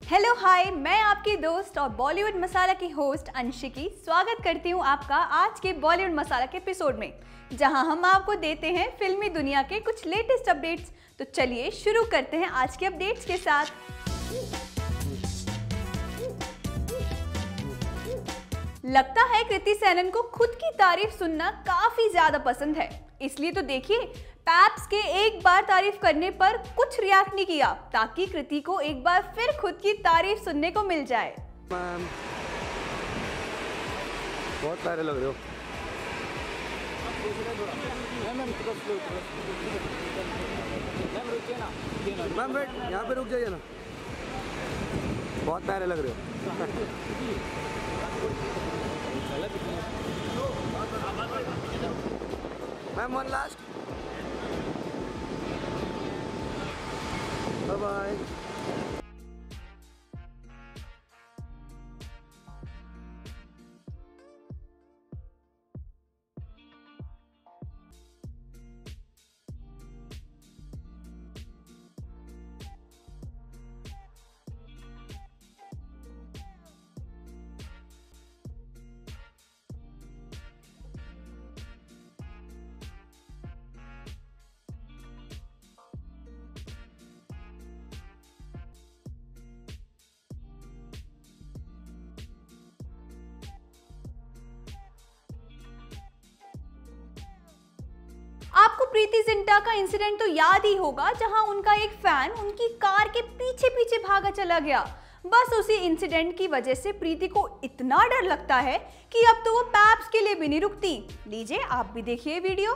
Hello hi, मैं आपकी दोस्त और बॉलीवुड मसाला की होस्ट अंशिकी स्वागत करती हूँ आपका आज के बॉलीवुड मसाला के एपिसोड में, जहां हम आपको देते हैं फिल्मी दुनिया के कुछ लेटेस्ट अपडेट्स। तो चलिए शुरू करते हैं आज के अपडेट्स के साथ। लगता है कृति सेनन को खुद की तारीफ सुनना काफी ज्यादा पसंद है, इसलिए तो देखिए पैप्स के एक बार तारीफ करने पर कुछ रिएक्ट नहीं किया, ताकि कृति को एक बार फिर खुद की तारीफ सुनने को मिल जाए। मैम बहुत प्यारे लग रहे हो। मैम वेट, यहाँ पे रुक जाइए ना, बहुत प्यारे लग रहे हो। Ma'am one last, bye bye. आपको प्रीति जिंटा का इंसिडेंट तो याद ही होगा, जहां उनका एक फैन उनकी कार के पीछे पीछे भागा चला गया। बस उसी इंसिडेंट की वजह से प्रीति को इतना डर लगता है कि अब तो वो पैप्स के लिए भी नहीं रुकती। लीजिए आप भी देखिए video.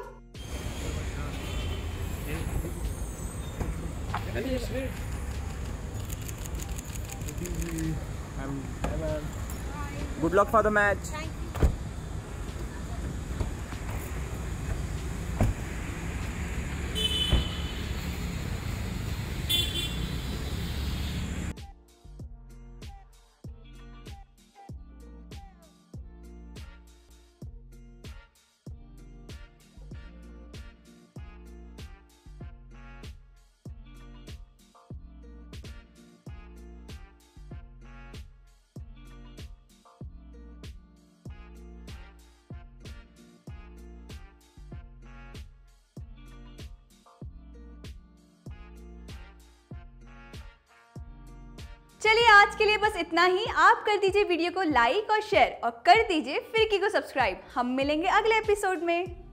Good luck for the match. चलिए आज के लिए बस इतना ही। आप कर दीजिए वीडियो को लाइक और शेयर और कर दीजिए फिरकी को सब्सक्राइब। हम मिलेंगे अगले एपिसोड में।